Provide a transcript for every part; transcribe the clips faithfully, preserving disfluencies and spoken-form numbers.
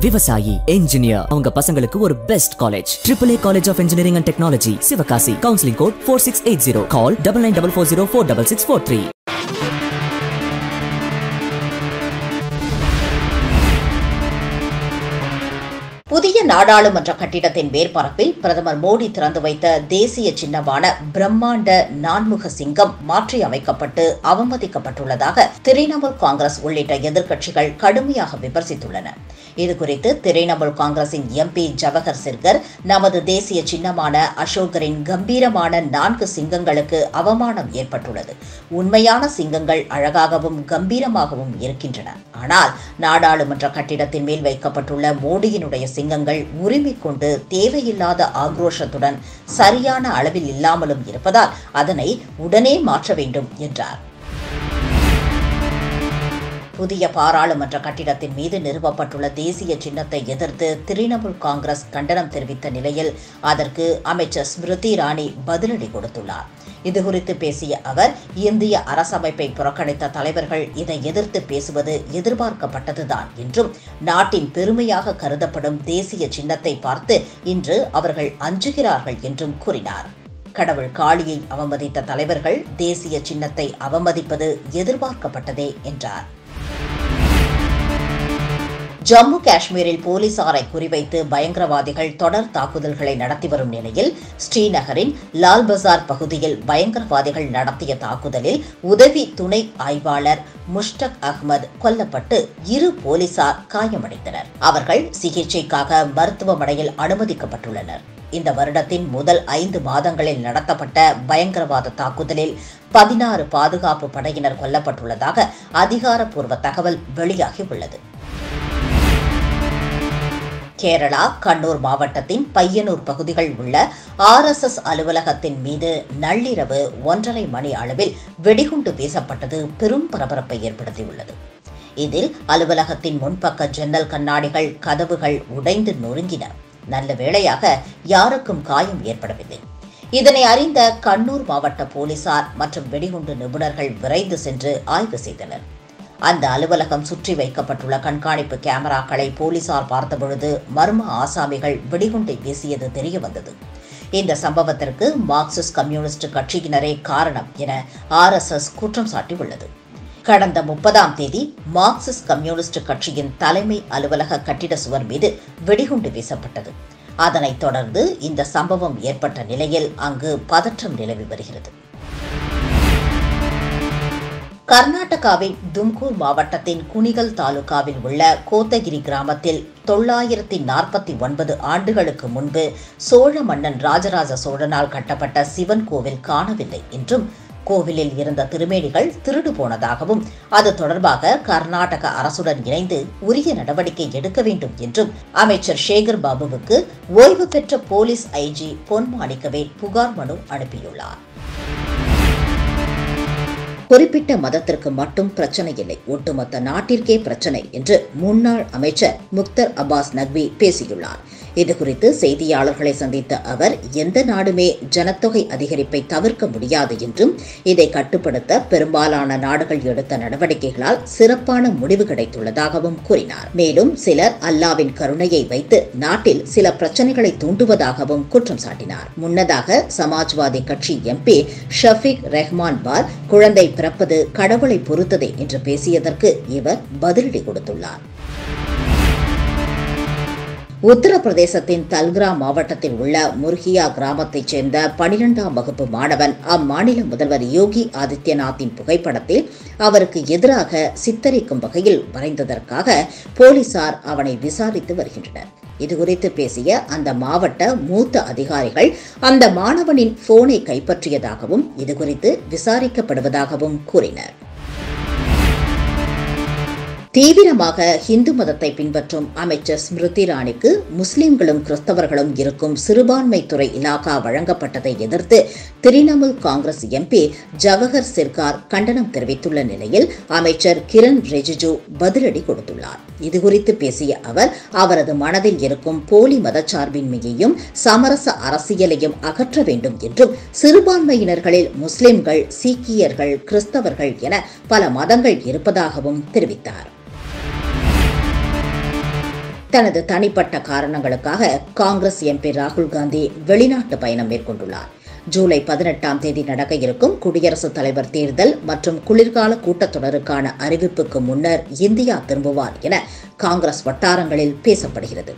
விவசாயி, என்ஜினியர் அவங்க பசங்களுக்கு ஒரு best college triple A College of Engineering and Technology, Sivakasi. Counseling code four six eight zero. Call nine nine four four zero four six six four three. புதிய நாடாளுமன்ற கட்டிடத்தின் மேற்பரப்பில் பிரதமர் மோடி திறந்து வைத்த தேசிய சின்னமான பிரம்மாண்ட நான்முக சிங்கம் மாற்றி அமைக்கப்பட்டு அவமதிக்கப்பட்டுள்ளதாக திரிணாமுல் காங்கிரஸ் உள்ளிட்ட எதிர்க்கட்சிகள் கடுமையாக விமர்சித்துள்ளன. இதுகுறித்து திரிணாமுல் காங்கிரசின் எம்பி ஜவஹர் சிர்கர், நமது தேசிய சின்னமான அசோகரின் கம்பீரமான நான்கு சிங்கங்களுக்கு அவமானம் ஏற்பட்டுள்ளது. உண்மையான சிங்கங்கள் அழகாகவும் கம்பீரமாகவும் இருக்கின்றன. ஆனால் நாடாளுமன்ற கட்டிடத்தின் மேல் வைக்கப்பட்டுள்ள மோடியினுடைய சிங்கங்கள் உரிமை கொண்டு தேவையில்லாத ஆக்ரோஷத்துடன் சரியான அளவில் இல்லாமலும் இருப்பதால் அதனை உடனே மாற்ற வேண்டும் என்றார். புதிய பாராளுமன்ற கட்டிடத்தின் மீது நிறுவப்பட்டுள்ள தேசிய சின்னத்தை எதிர்த்து திரிணாமுல் காங்கிரஸ் கண்டனம் தெரிவித்த நிலையில் அதற்கு அமைச்சர் ஸ்மிருதி இரானி பதிலடி கொடுத்துள்ளார். இதுகுறித்து பேசிய அவர், இந்திய அரசமைப்பை புறக்கணித்த தலைவர்கள் இதை எதிர்த்து பேசுவது எதிர்பார்க்கப்பட்டதுதான் என்றும், நாட்டின் பெருமையாக கருதப்படும் தேசிய சின்னத்தை பார்த்து இன்று அவர்கள் அஞ்சுகிறார்கள் என்றும் கூறினார். கடவுள் காளியை அவமதித்த தலைவர்கள் தேசிய சின்னத்தை அவமதிப்பது எதிர்பார்க்கப்பட்டதே என்றார். ஜம்மு காஷ்மீரில் போலீசாரை குறிவைத்து பயங்கரவாதிகள் தொடர் தாக்குதல்களை நடத்தி வரும் நிலையில் ஸ்ரீநகரின் லால் பசார் பகுதியில் பயங்கரவாதிகள் நடத்திய தாக்குதலில் உதவி துணை ஆய்வாளர் முஷ்டக் அகமது கொல்லப்பட்டு இரு போலீசார் காயமடைந்தனர். அவர்கள் சிகிச்சைக்காக மருத்துவமனையில் அனுமதிக்கப்பட்டுள்ளனர். இந்த வருடத்தின் முதல் ஐந்து மாதங்களில் நடத்தப்பட்ட பயங்கரவாத தாக்குதலில் பதினாறு பாதுகாப்பு படையினர் கொல்லப்பட்டுள்ளதாக அதிகாரப்பூர்வ தகவல் வெளியாகியுள்ளது. கேரளா கண்ணூர் மாவட்டத்தின் பையனூர் பகுதிகள் உள்ள ஆர் எஸ் எஸ் அலுவலகத்தின் மீது நள்ளிரவு ஒன்றரை மணி அளவில் வெடிகுண்டு வீசப்பட்டது பெரும் பரபரப்பை ஏற்படுத்தியுள்ளது. இதில் அலுவலகத்தின் முன்பக்க ஜன்னல் கண்ணாடிகள், கதவுகள் உடைந்து நொறுங்கின. நல்ல வேளையாக யாருக்கும் காயம் ஏற்படவில்லை. இதனை அறிந்த கண்ணூர் மாவட்ட போலீசார் மற்றும் வெடிகுண்டு நிபுணர்கள் விரைந்து சென்று ஆய்வு செய்தனர். அந்த அலுவலகம் சுற்றி வைக்கப்பட்டுள்ள கண்காணிப்பு கேமராக்களை போலீசார் பார்த்தபொழுது மர்ம ஆசாமிகள் வெடிகுண்டை வீசியது தெரியவந்தது. இந்த சம்பவத்திற்கு மார்க்சிஸ்ட் கம்யூனிஸ்ட் கட்சியினரே காரணம் என ஆர் எஸ் எஸ் குற்றம் சாட்டியுள்ளது. கடந்த முப்பதாம் தேதி மார்க்சிஸ்ட் கம்யூனிஸ்ட் கட்சியின் தலைமை அலுவலக கட்டிட சுவர் மீது வெடிகுண்டு வீசப்பட்டது. அதனைத் தொடர்ந்து இந்த சம்பவம் ஏற்பட்ட நிலையில் அங்கு பதற்றம் நிலவி வருகிறது. கர்நாடகாவின் தும்கூர் மாவட்டத்தின் குனிகல் தாலுகாவில் உள்ள கோத்தகிரி கிராமத்தில் தொள்ளாயிரத்தி நாற்பத்தி ஒன்பது ஆண்டுகளுக்கு முன்பு சோழ மன்னன் ராஜராஜ சோழனால் கட்டப்பட்ட சிவன் கோவில் காணவில்லை என்றும், கோவிலில் இருந்த திருமேனிகள் திருடு போனதாகவும், அது தொடர்பாக கர்நாடக அரசுடன் இணைந்து உரிய நடவடிக்கை எடுக்க வேண்டும் என்றும் அமைச்சர் சேகர் பாபுவுக்கு ஓய்வு பெற்ற போலீஸ் ஐஜி பொன் மாணிக்கவேல் புகார் மனு அனுப்பியுள்ளார். குறிப்பிட்ட மதத்திற்கு மட்டும் பிரச்சனை இல்லை, ஒட்டுமொத்த நாட்டிற்கே பிரச்சனை என்று முன்னாள் அமைச்சர் முக்தர் அப்பாஸ் நக்வி பேசியுள்ளார். இதுகுறித்து செய்தியாளர்களை சந்தித்த அவர், எந்த நாடுமே ஜனத்தொகை அதிகரிப்பை தவிர்க்க முடியாது என்றும், இதை கட்டுப்படுத்த பெரும்பாலான நாடுகள் எடுத்த நடவடிக்கைகளால் சிறப்பான முடிவு கிடைத்துள்ளதாகவும் கூறினார். மேலும் சிலர் அல்லாவின் கருணையை வைத்து நாட்டில் சில பிரச்சனைகளை தூண்டுவதாகவும் குற்றம் சாட்டினார். முன்னதாக சமாஜ்வாதி கட்சி எம்பி ஷஃபீக் ரெஹ்மான் பார், குழந்தை பிறப்பது கடவுளை பொறுத்ததே என்று பேசியதற்கு இவர் பதிலடி கொடுத்துள்ளார். உத்தரப்பிரதேசத்தின் தல்கரா மாவட்டத்தில் உள்ள முர்கியா கிராமத்தைச் சேர்ந்த பனிரெண்டாம் வகுப்பு மாணவன் அம்மாநில முதல்வர் யோகி ஆதித்யநாத்தின் புகைப்படத்தில் அவருக்கு எதிராக சித்தரிக்கும் வகையில் வரைந்ததற்காக போலீசார் அவனை விசாரித்து வருகின்றனர். இதுகுறித்து பேசிய அந்த மாவட்ட மூத்த அதிகாரிகள் அந்த மாணவனின் போனை கைப்பற்றியதாகவும் இதுகுறித்து விசாரிக்கப்படுவதாகவும் கூறினர். தீவிரமாக இந்து மதத்தை பின்பற்றும் அமைச்சர் ஸ்மிருதி இரானிக்கு முஸ்லிம்களும் கிறிஸ்தவர்களும் இருக்கும் சிறுபான்மை துறை இலாகா வழங்கப்பட்டதை எதிர்த்து திரிணாமுல் காங்கிரஸ் எம்பி ஜவஹர் சிர்கார் கண்டனம் தெரிவித்துள்ள நிலையில் அமைச்சர் கிரண் ரிஜிஜு பதிலடி கொடுத்துள்ளார். இதுகுறித்து பேசிய அவர், அவரது மனதில் இருக்கும் போலி மதச்சார்பின்மையையும் சமரச அரசியலையும் அகற்ற வேண்டும் என்றும், சிறுபான்மையினர்களில் முஸ்லிம்கள், சீக்கியர்கள், கிறிஸ்தவர்கள் என பல மதங்கள் இருப்பதாகவும் தெரிவித்தார். தனது தனிப்பட்ட காரணங்களுக்காக காங்கிரஸ் எம்பி ராகுல் காந்தி வெளிநாட்டு பயணம் மேற்கொண்டுள்ளார். ஜூலை பதினெட்டாம் தேதி நடக்க இருக்கும் குடியரசுத் தலைவர் தேர்தல் மற்றும் குளிர்கால கூட்டத்தொடருக்கான அறிவிப்புக்கு முன்னர் இந்தியா திரும்புவார் என காங்கிரஸ் வட்டாரங்களில் பேசப்படுகிறது.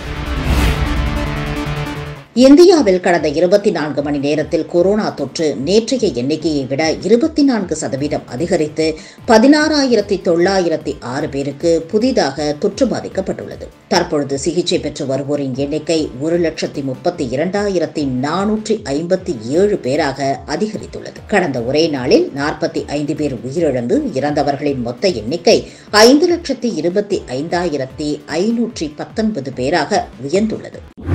இந்தியாவில் கடந்த இருபத்தி நான்கு மணி நேரத்தில் கொரோனா தொற்று நேற்றைய எண்ணிக்கையை விட இருபத்தி நான்கு சதவீதம் அதிகரித்து பதினாறாயிரத்தி தொள்ளாயிரத்தி ஆறு பேருக்கு புதிதாக தொற்று பாதிக்கப்பட்டுள்ளது. தற்பொழுது சிகிச்சை பெற்று வருவோரின் எண்ணிக்கை ஒரு லட்சத்தி முப்பத்தி இரண்டாயிரத்தி நானூற்றி ஐம்பத்தி ஏழு பேராக அதிகரித்துள்ளது. கடந்த ஒரே நாளில் நாற்பத்தி ஐந்து பேர் உயிரிழந்து இறந்தவர்களின் மொத்த எண்ணிக்கை ஐந்து லட்சத்தி இருபத்தி ஐந்தாயிரத்தி ஐநூற்றி பத்தொன்பது பேராக உயர்ந்துள்ளது.